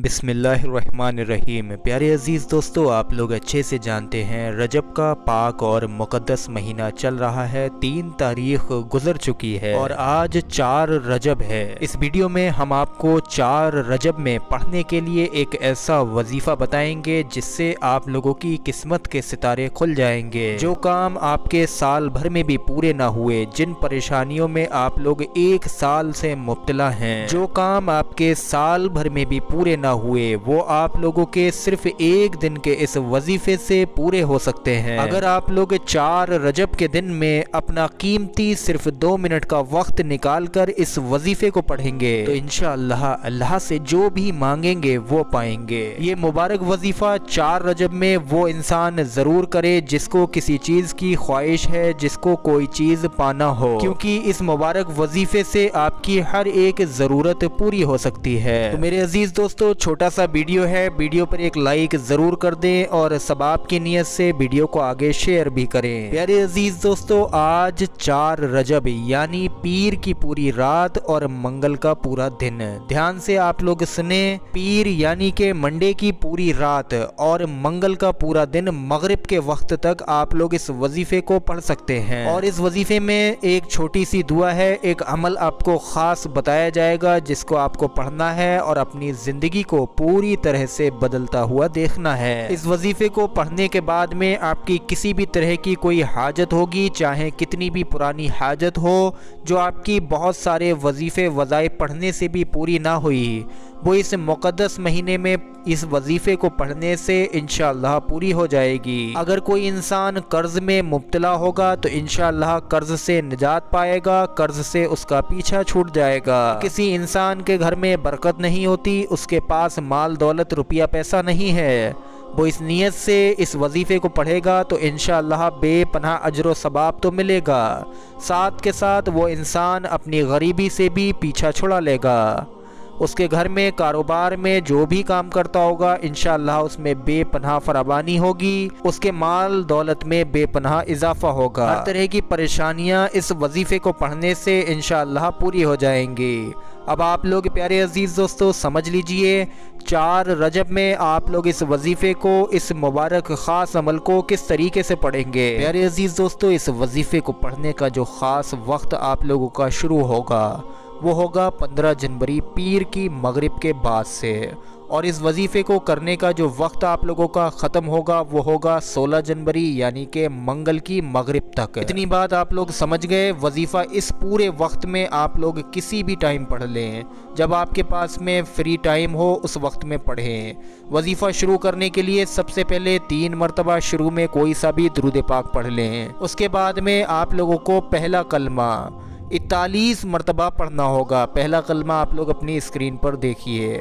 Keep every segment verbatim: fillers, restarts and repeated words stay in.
बिस्मिल्लाहिर्रहमानिर्रहीम। प्यारे अज़ीज़ दोस्तों, आप लोग अच्छे से जानते हैं रजब का पाक और मुक़द्दस महीना चल रहा है। तीन तारीख गुजर चुकी है और आज चार रजब है। इस वीडियो में हम आपको चार रजब में पढ़ने के लिए एक ऐसा वजीफ़ा बताएंगे जिससे आप लोगों की किस्मत के सितारे खुल जाएंगे। जो काम आपके साल भर में भी पूरे ना हुए, जिन परेशानियों में आप लोग एक साल से मुब्तला हैं, जो काम आपके साल भर में भी पूरे ना हुए, वो आप लोगों के सिर्फ एक दिन के इस वजीफे से पूरे हो सकते हैं। अगर आप लोग चार रजब के दिन में अपना कीमती सिर्फ दो मिनट का वक्त निकाल कर इस वजीफे को पढ़ेंगे तो इंशाअल्लाह अल्लाह से जो भी मांगेंगे वो पाएंगे। ये मुबारक वजीफा चार रजब में वो इंसान जरूर करे जिसको किसी चीज की ख्वाहिश है, जिसको कोई चीज पाना हो, क्योंकि इस मुबारक वजीफे से आपकी हर एक जरूरत पूरी हो सकती है। तो मेरे अजीज दोस्तों, छोटा सा वीडियो है, वीडियो पर एक लाइक जरूर कर दें और सबाब की नियत से वीडियो को आगे शेयर भी करें। प्यारे अजीज दोस्तों, आज चार रजब यानी पीर की पूरी रात और मंगल का पूरा दिन। ध्यान से आप लोग सुने, पीर यानी के मंडे की पूरी रात और मंगल का पूरा दिन मगरिब के वक्त तक आप लोग इस वजीफे को पढ़ सकते हैं। और इस वजीफे में एक छोटी सी दुआ है, एक अमल आपको खास बताया जाएगा जिसको आपको पढ़ना है और अपनी जिंदगी को पूरी तरह से बदलता हुआ देखना है। इस वजीफे को पढ़ने के बाद में आपकी किसी भी तरह की कोई हाजत होगी, चाहे कितनी भी पुरानी हाजत हो, जो आपकी बहुत सारे वजीफे वज़ाइफ पढ़ने से भी पूरी ना हुई, वो इस मुक़द्दस महीने में इस वजीफे को पढ़ने से इंशाअल्लाह पूरी हो जाएगी। अगर कोई इंसान कर्ज में मुब्तला होगा तो इंशाअल्लाह कर्ज से निजात पाएगा, कर्ज से उसका पीछा छूट जाएगा। किसी इंसान के घर में बरकत नहीं होती, उसके पास माल दौलत रुपया पैसा नहीं है, वो इस नीयत से इस वजीफे को पढ़ेगा तो इंशाअल्लाह बेपनाह अजर व सवाब तो मिलेगा, साथ के साथ वो इंसान अपनी गरीबी से भी पीछा छुड़ा लेगा। उसके घर में कारोबार में जो भी काम करता होगा इंशाअल्लाह उसमें बेपनाह फरावानी होगी, उसके माल दौलत में बेपनाह इजाफा होगा। हर तरह की परेशानियां इस वजीफे को पढ़ने से इंशाअल्लाह पूरी हो जाएंगी। अब आप लोग प्यारे अजीज़ दोस्तों समझ लीजिए, चार रजब में आप लोग इस वजीफे को, इस मुबारक ख़ास अमल को किस तरीके से पढ़ेंगे। प्यारे अजीज़ दोस्तों, इस वजीफे को पढ़ने का जो ख़ास वक्त आप लोगों का शुरू होगा वो होगा पंद्रह जनवरी पीर की मगरिब के बाद से, और इस वजीफे को करने का जो वक्त आप लोगों का ख़त्म होगा वो होगा सोलह जनवरी यानी कि मंगल की मगरिब तक। इतनी बात आप लोग समझ गए। वजीफ़ा इस पूरे वक्त में आप लोग किसी भी टाइम पढ़ लें, जब आपके पास में फ्री टाइम हो उस वक्त में पढ़ें। वजीफ़ा शुरू करने के लिए सबसे पहले तीन मरतबा शुरू में कोई सा भी दुरूद पाक पढ़ लें। उसके बाद में आप लोगों को पहला कलमा इकतालीस मरतबा पढ़ना होगा। पहला कलमा आप लोग अपनी स्क्रीन पर देखिए,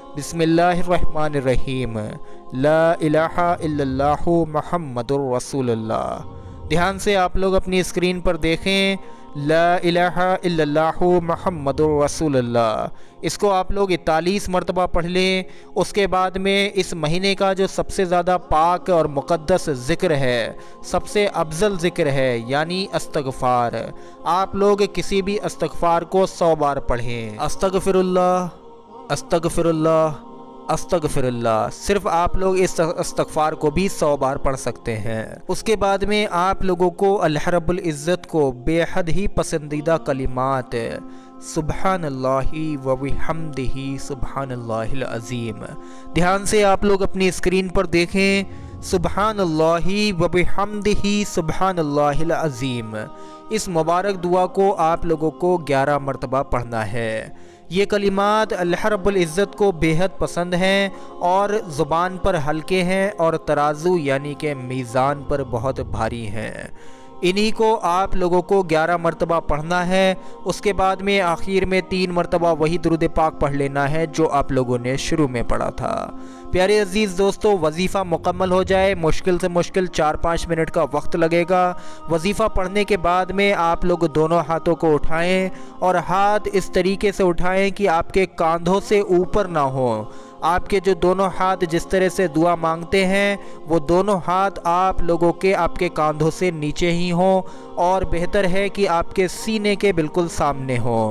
बिस्मिल्लाहिर्रहमानिर्रहीम, ला इलाहा इल्लल्लाहु मुहम्मदुर रसूलुल्लाह। ध्यान से आप लोग अपनी स्क्रीन पर देखें, ला इलाहा इल्लल्लाहु मुहम्मदुर रसूलुल्लाह। इसको आप लोग इकतालीस मरतबा पढ़ लें। उसके बाद में इस महीने का जो सबसे ज़्यादा पाक और मुक़द्दस ज़िक्र है, सबसे अफजल ज़िक्र है, यानी अस्तग़फ़ार। आप लोग किसी भी अस्तग़फ़ार को सौ बार पढ़ें। अस्तग़फ़िरुल्लाह, अस्तग़फ़िरुल्लाह, अस्तग़फ़िरुल्लाह। सिर्फ आप लोग इस इस्तग़फ़ार को भी सौ बार पढ़ सकते हैं। उसके बाद में आप लोगों को अल्लाह रब्बुल इज़्ज़त को बेहद ही पसंदीदा कलिमात सुब्हानल्लाहि व बिहम्दिही सुब्हानल्लाहिल अज़ीम। ध्यान से आप लोग अपनी स्क्रीन पर देखें, सुब्हानल्लाहि व बिहम्दिही सुब्हानल्लाहिल अज़ीम। इस मुबारक दुआ को आप लोगों को ग्यारह मरतबा पढ़ना है। ये कलिमात अल्लाह रब्बुल इज़्ज़त को बेहद पसंद हैं और ज़ुबान पर हल्के हैं और तराजू यानी कि मीज़ान पर बहुत भारी हैं। इन्हीं को आप लोगों को ग्यारह मरतबा पढ़ना है। उसके बाद में आखिर में तीन मरतबा वही दुरूद पाक पढ़ लेना है जो आप लोगों ने शुरू में पढ़ा था। प्यारे अजीज़ दोस्तों, वजीफ़ा मुकम्मल हो जाए, मुश्किल से मुश्किल चार पाँच मिनट का वक्त लगेगा। वजीफ़ा पढ़ने के बाद में आप लोग दोनों हाथों को उठाएं और हाथ इस तरीके से उठाएं कि आपके कंधों से ऊपर ना हो। आपके जो दोनों हाथ जिस तरह से दुआ मांगते हैं वो दोनों हाथ आप लोगों के आपके कंधों से नीचे ही हों और बेहतर है कि आपके सीने के बिल्कुल सामने हो।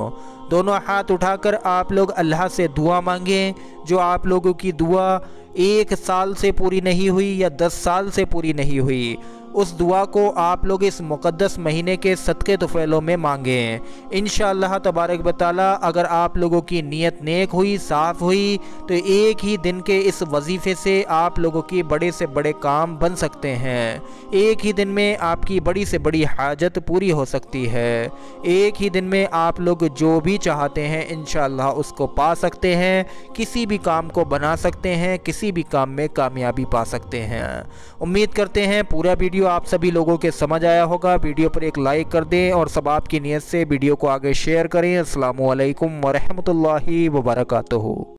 दोनों हाथ उठाकर आप लोग अल्लाह से दुआ मांगें। जो आप लोगों की दुआ एक साल से पूरी नहीं हुई या दस साल से पूरी नहीं हुई, उस दुआ को आप लोग इस मुक़द्दस महीने के सदक़े तुफ़ैलों में मांगें। इंशाअल्लाह तबारक व तआला अगर आप लोगों की नीयत नेक हुई, साफ़ हुई, तो एक ही दिन के इस वजीफ़े से आप लोगों की बड़े से बड़े काम बन सकते हैं। एक ही दिन में आपकी बड़ी से बड़ी हाजत पूरी हो सकती है। एक ही दिन में आप लोग जो भी चाहते हैं इंशाअल्लाह उसको पा सकते हैं, किसी भी काम को बना सकते हैं, किसी भी काम में कामयाबी पा सकते हैं। उम्मीद करते हैं पूरा वीडियो आप सभी लोगों के समझ आया होगा। वीडियो पर एक लाइक कर दें और सब आपकी नीयत से वीडियो को आगे शेयर करें। अस्सलामु अलैकुम वरहमतुल्लाहि वबरकातुहू।